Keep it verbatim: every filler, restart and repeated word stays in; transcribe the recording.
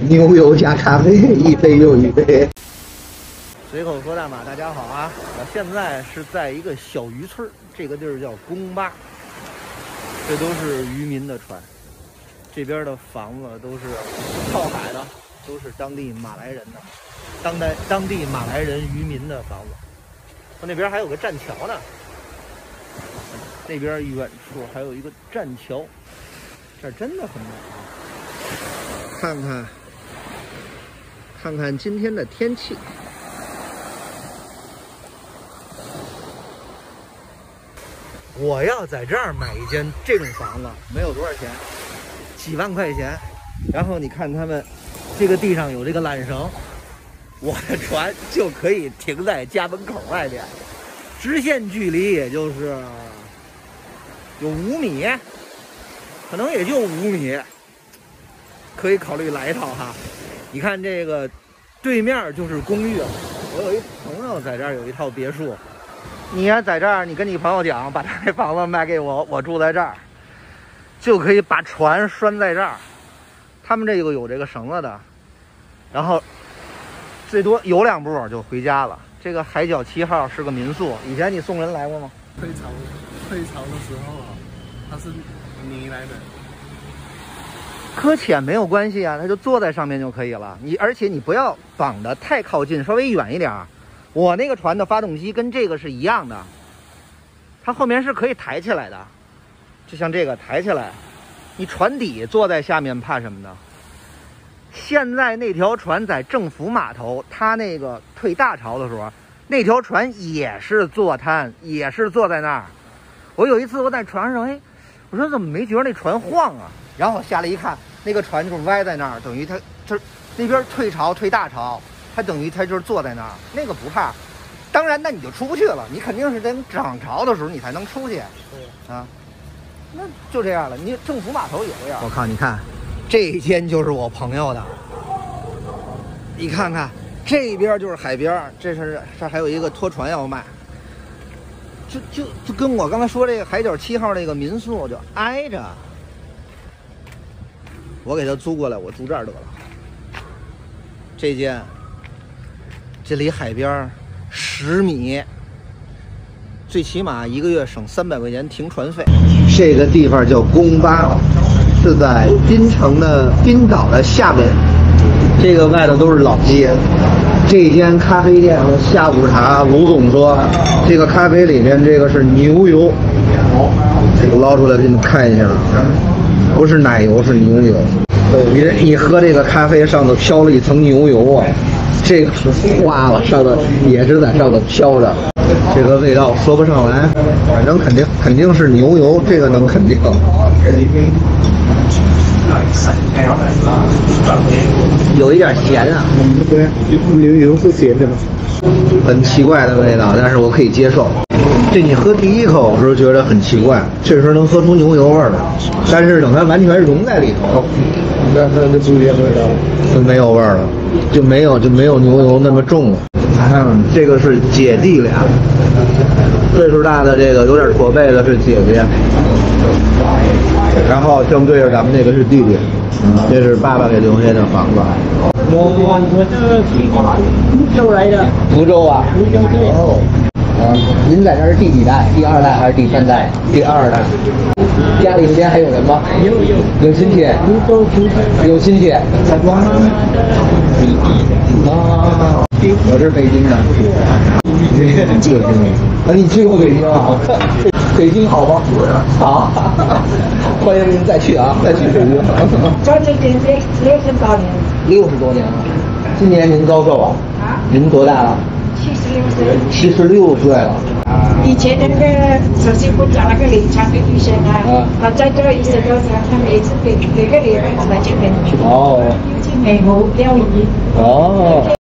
牛油加咖啡，一杯又一杯。 随口说大马，大家好啊！我现在是在一个小渔村，这个地儿叫宫巴，这都是渔民的船。这边的房子都是靠海的，都是当地马来人的，当代当地马来人渔民的房子。那边还有个栈桥呢，那边远处还有一个栈桥，这真的很美啊！看看，看看今天的天气。我要在这儿买一间这种房子，没有多少钱，几万块钱。然后你看他们，这个地上有这个缆绳，我的船就可以停在家门口外边，直线距离也就是有五米，可能也就五米，可以考虑来一套哈。你看这个对面就是公寓了，我有一朋友在这儿有一套别墅。你要在这儿，你跟你朋友讲，把他那房子卖给我，我住在这儿，就可以把船拴在这儿。他们这个有这个绳子的，然后最多游两步就回家了。这个海角七号是个民宿，以前你送人来过吗？ 退潮，退潮的时候啊，他是你来的。 搁浅没有关系啊，他就坐在上面就可以了。你而且你不要绑得太靠近，稍微远一点。我那个船的发动机跟这个是一样的，它后面是可以抬起来的，就像这个抬起来，你船底坐在下面怕什么呢？现在那条船在政府码头，它那个退大潮的时候，那条船也是坐滩，也是坐在那儿。我有一次我在船上，哎，我说怎么没觉得那船晃啊？然后我下来一看，那个船就是歪在那儿，等于它这那边退潮退大潮。它等于它就是坐在那儿，那个不怕，当然那你就出不去了，你肯定是等涨潮的时候你才能出去，对啊，那就这样了。你政府码头也这样。我靠，你看，这一间就是我朋友的，你看看这边就是海边，这是这还有一个拖船要卖，就就就跟我刚才说这个海角七号那个民宿就挨着，我给他租过来，我住这儿得了，这间。这离海边十米，最起码一个月省三百块钱停船费。 这个地方叫宫巴，是在槟城的槟岛的下面。这个外头都是老街。这间咖啡店的下午茶，卢总说，这个咖啡里面这个是牛油，我捞出来给你们看一下，不是奶油，是牛油。你你喝这个咖啡上头飘了一层牛油啊。这个是化了，上头也是在上头飘着，这个味道说不上来，反正肯定肯定是牛油，这个能肯定。有一点咸啊， 对，牛油是咸的吗？ 很奇怪的味道，但是我可以接受。这你喝第一口的时候觉得很奇怪，确实能喝出牛油味来，但是等它完全融在里头， 那那那不一样味道， 就没有味儿了，就没有就没有牛油那么重了。嗯，这个是姐弟俩，岁数大的这个有点驼背的是姐姐，然后正对着咱们这个是弟弟，这是爸爸给留下的房子。 我我我这福州来的。 福州啊？ 福州对。 哦。啊，您在这是第几代？第二代还是第三代？第二代。家里边还有人吗？ 有有。 有亲戚？ 福州亲戚。 有亲戚。 在广州。 啊，我是北京的。这个啊，你去过北京啊？北京好吗？好，欢迎您再去啊，再去北京。 在这边六六十多年。 六十多年了。今年您高寿啊？ 啊？ 您多大了？ 七十六岁。 七十六岁了。 以前那个首席部长那个李昌的医生啊，他在这一直都讲，他每次每每个礼拜来这边去。 哦。 去美国钓鱼。 哦。